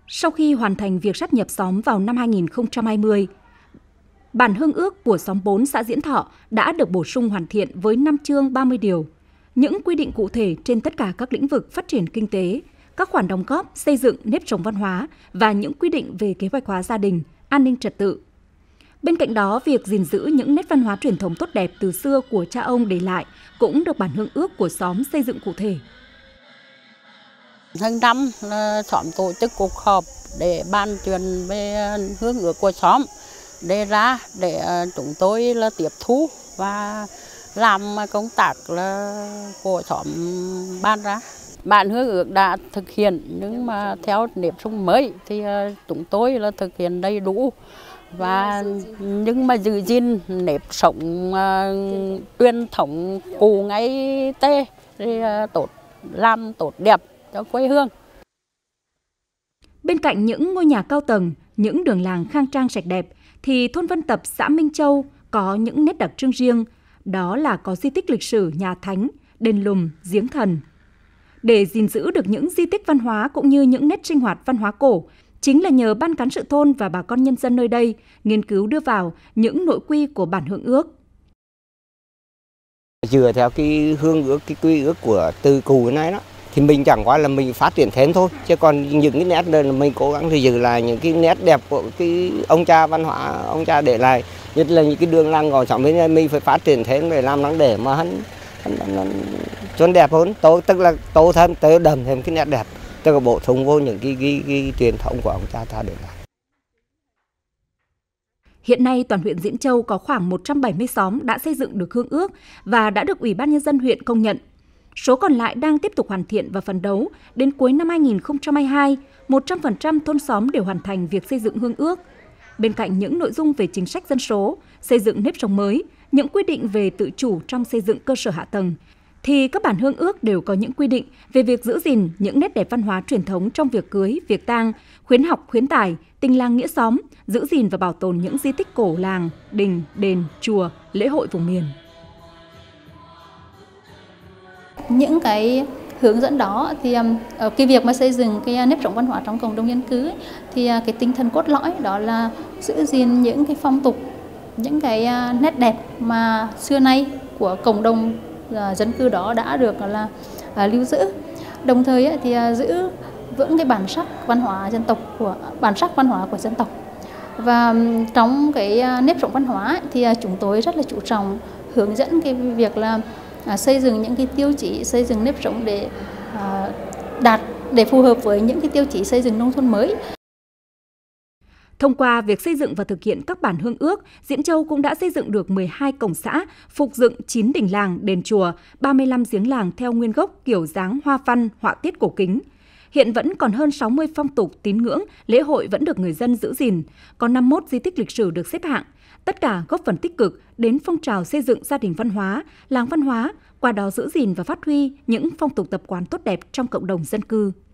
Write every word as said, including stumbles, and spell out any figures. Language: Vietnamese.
Sau khi hoàn thành việc sáp nhập xóm vào năm hai nghìn không trăm hai mươi, bản hương ước của xóm bốn xã Diễn Thọ đã được bổ sung hoàn thiện với năm chương ba mươi điều, những quy định cụ thể trên tất cả các lĩnh vực phát triển kinh tế, các khoản đóng góp xây dựng nếp sống văn hóa và những quy định về kế hoạch hóa gia đình, an ninh trật tự. Bên cạnh đó, việc gìn giữ những nét văn hóa truyền thống tốt đẹp từ xưa của cha ông để lại cũng được bản hương ước của xóm xây dựng cụ thể. Hàng năm xóm tổ chức cuộc họp để bàn chuyện về hương ước của xóm, đề ra để chúng tôi là tiếp thu và làm công tác là của xóm ban ra. Bản hương ước đã thực hiện nhưng mà theo nếp sống mới thì chúng tôi là thực hiện đầy đủ và nhưng mà giữ gìn nếp sống uh, truyền thống cũ ngày tê thì uh, tốt làm tốt đẹp cho quê hương. Bên cạnh những ngôi nhà cao tầng, những đường làng khang trang sạch đẹp, thì thôn Vân Tập, xã Minh Châu có những nét đặc trưng riêng, đó là có di tích lịch sử nhà thánh, đền Lùm, giếng thần. Để gìn giữ được những di tích văn hóa cũng như những nét sinh hoạt văn hóa cổ, chính là nhờ ban cán sự thôn và bà con nhân dân nơi đây nghiên cứu đưa vào những nội quy của bản hương ước. Dựa theo cái hương ước, cái quy ước của từ cũ này đó, thì mình chẳng qua là mình phát triển thêm thôi, chứ còn những cái nét đây là mình cố gắng thì giữ lại những cái nét đẹp của cái ông cha văn hóa ông cha để lại, nhất là những cái đường làng ngõ xóm bên này mình phải phát triển thêm để làm nó để mà hắn cho đẹp hơn, tô tức là tô thêm, tô đậm thêm cái nét đẹp, tức là bổ sung vô những cái, cái, cái, cái truyền thống của ông cha ta để lại. Hiện nay, toàn huyện Diễn Châu có khoảng một trăm bảy mươi xóm đã xây dựng được hương ước và đã được Ủy ban Nhân dân huyện công nhận. Số còn lại đang tiếp tục hoàn thiện và phấn đấu. Đến cuối năm hai nghìn không trăm hai mươi hai, một trăm phần trăm thôn xóm đều hoàn thành việc xây dựng hương ước. Bên cạnh những nội dung về chính sách dân số, xây dựng nếp sống mới, những quy định về tự chủ trong xây dựng cơ sở hạ tầng, thì các bản hương ước đều có những quy định về việc giữ gìn những nét đẹp văn hóa truyền thống trong việc cưới, việc tang, khuyến học, khuyến tài, tình làng nghĩa xóm, giữ gìn và bảo tồn những di tích cổ làng, đình, đền, chùa, lễ hội vùng miền. Những cái hướng dẫn đó thì ở cái việc mà xây dựng cái nếp sống văn hóa trong cộng đồng dân cư thì cái tinh thần cốt lõi đó là giữ gìn những cái phong tục, những cái nét đẹp mà xưa nay của cộng đồng dân cư đó đã được là lưu giữ. Đồng thời thì giữ vững cái bản sắc văn hóa dân tộc của bản sắc văn hóa của dân tộc. Và trong cái nếp sống văn hóa thì chúng tôi rất là chú trọng hướng dẫn cái việc là xây dựng những cái tiêu chí xây dựng nếp sống để đạt để phù hợp với những cái tiêu chí xây dựng nông thôn mới. Thông qua việc xây dựng và thực hiện các bản hương ước, Diễn Châu cũng đã xây dựng được mười hai cổng xã, phục dựng chín đình làng, đền chùa, ba mươi lăm giếng làng theo nguyên gốc kiểu dáng hoa văn, họa tiết cổ kính. Hiện vẫn còn hơn sáu mươi phong tục, tín ngưỡng, lễ hội vẫn được người dân giữ gìn, có năm mươi mốt di tích lịch sử được xếp hạng. Tất cả góp phần tích cực đến phong trào xây dựng gia đình văn hóa, làng văn hóa, qua đó giữ gìn và phát huy những phong tục tập quán tốt đẹp trong cộng đồng dân cư.